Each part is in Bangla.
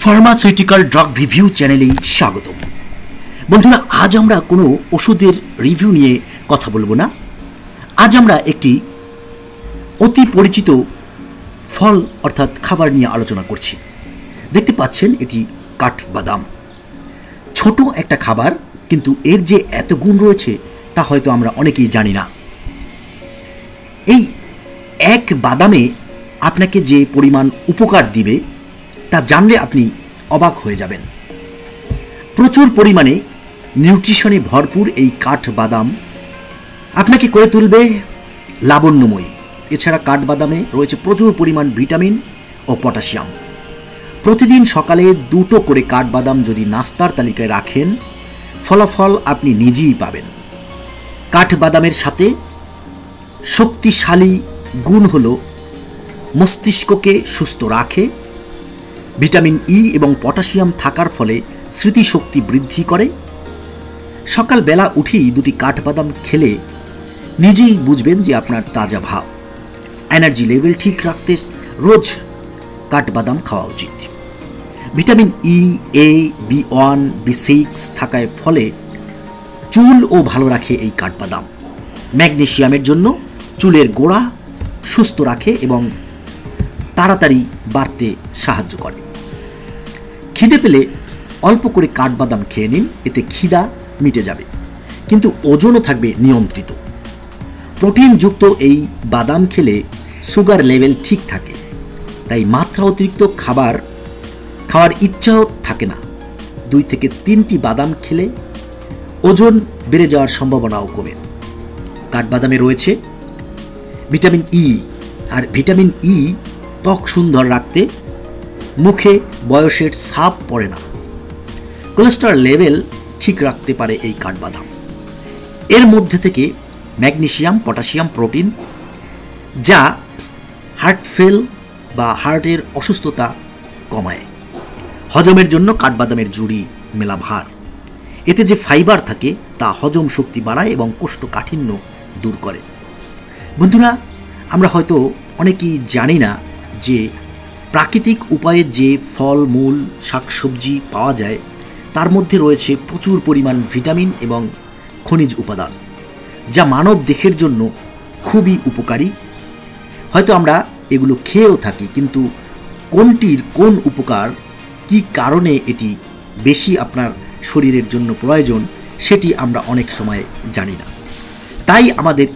ফার্মাসিউটিক্যাল ড্রাগ রিভিউ চ্যানেলে স্বাগত। বন্ধুরা, আজ আমরা কোনো ওষুধের রিভিউ নিয়ে কথা বলবো না। আজ আমরা একটি অতি পরিচিত ফল অর্থাৎ খাবার নিয়ে আলোচনা করছি। দেখতে পাচ্ছেন এটি কাঠবাদাম। ছোট একটা খাবার, কিন্তু এর যে এত গুণ রয়েছে তা হয়তো আমরা অনেকেই জানি না। এই এক বাদামে আপনাকে যে পরিমাণ উপকার দিবে তা জানলে আপনি অবাক হয়ে যাবেন। প্রচুর পরিমাণে নিউট্রিশনে ভরপুর এই কাঠবাদাম আপনাকে করে তুলবে লাবণ্যময়ী। এছাড়া কাঠবাদামে রয়েছে প্রচুর পরিমাণ ভিটামিন ও পটাশিয়াম। প্রতিদিন সকালে 2টো করে কাঠবাদাম যদি নাস্তার তালিকায় রাখেন, ফলাফল আপনি নিজেই পাবেন। কাঠবাদামের সাথে শক্তিশালী গুণ হলো মস্তিষ্ককে সুস্থ রাখে। ভিটামিন ই এবং পটাশিয়াম থাকার ফলে স্মৃতিশক্তি বৃদ্ধি করে। সকালবেলা উঠেই 2টি কাঠবাদাম খেলে নিজেই বুঝবেন যে আপনার তাজা ভাব। এনার্জি লেভেল ঠিক রাখতে রোজ কাঠবাদাম খাওয়া উচিত। ভিটামিন ই, এ, বি1, বি6 থাকার ফলে চুলও ভালো রাখে এই কাঠবাদাম। ম্যাগনেসিয়ামের জন্য চুলের গোড়া সুস্থ রাখে এবং তাড়াতাড়ি বাড়তে সাহায্য করে। খিদে পেলে অল্প করে কাঠবাদাম খেয়ে নিন, এতে খিদা মিটে যাবে, কিন্তু ওজনও থাকবে নিয়ন্ত্রিত। প্রোটিনযুক্ত এই বাদাম খেলে সুগার লেভেল ঠিক থাকে, তাই মাত্রা অতিরিক্ত খাওয়ার ইচ্ছাও থাকে না। 2 থেকে 3টি বাদাম খেলে ওজন বেড়ে যাওয়ার সম্ভাবনাও কমে। কাঠবাদামে রয়েছে ভিটামিন ই, আর ভিটামিন ই ত্বক সুন্দর রাখতে, মুখে বয়সের ছাপ পড়ে না। কোলেস্টেরল লেভেল ঠিক রাখতে পারে এই কাঠবাদাম। এর মধ্যে থেকে ম্যাগনেসিয়াম, পটাশিয়াম, প্রোটিন, যা হার্ট ফেল বা হার্টের অসুস্থতা কমায়। হজমের জন্য কাঠবাদামের জুড়ি মেলা ভার। এতে যে ফাইবার থাকে তা হজম শক্তি বাড়ায় এবং কোষ্ঠকাঠিন্য দূর করে। বন্ধুরা, আমরা হয়তো অনেকেই জানি না যে প্রাকৃতিক উপায়ে যে ফল, মূল, শাকসবজি পাওয়া যায় তার মধ্যে রয়েছে প্রচুর পরিমাণ ভিটামিন এবং খনিজ উপাদান, যা মানব দেহের জন্য খুবই উপকারী। হয়তো আমরা এগুলো খেয়েও থাকি, কিন্তু কোনটির কোন উপকার, কি কারণে এটি বেশি আপনার শরীরের জন্য প্রয়োজন, সেটি আমরা অনেক সময় জানি না। তাই আমাদের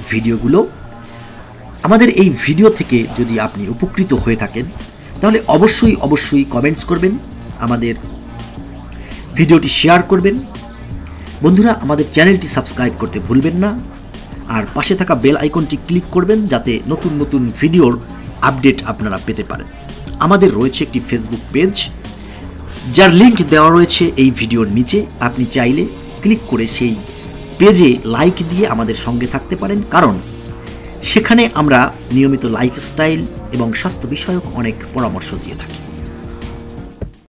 এই ভিডিও থেকে যদি আপনি উপকৃত হয়ে থাকেন তাহলে অবশ্যই কমেন্টস করবেন, আমাদের ভিডিওটি শেয়ার করবেন। বন্ধুরা, আমাদের চ্যানেলটি সাবস্ক্রাইব করতে ভুলবেন না, আর পাশে থাকা বেল আইকনটি ক্লিক করবেন যাতে নতুন ভিডিওর আপডেট আপনারা পেতে পারেন। আমাদের রয়েছে একটি ফেসবুক পেজ, যার লিঙ্ক দেওয়া রয়েছে এই ভিডিওর নিচে। আপনি চাইলে ক্লিক করে সেই পেজে লাইক দিয়ে আমাদের সঙ্গে থাকতে পারেন, কারণ সেখানে আমরা নিয়মিত লাইফস্টাইল এবং স্বাস্থ্য বিষয়ক অনেক পরামর্শ দিয়ে থাকি।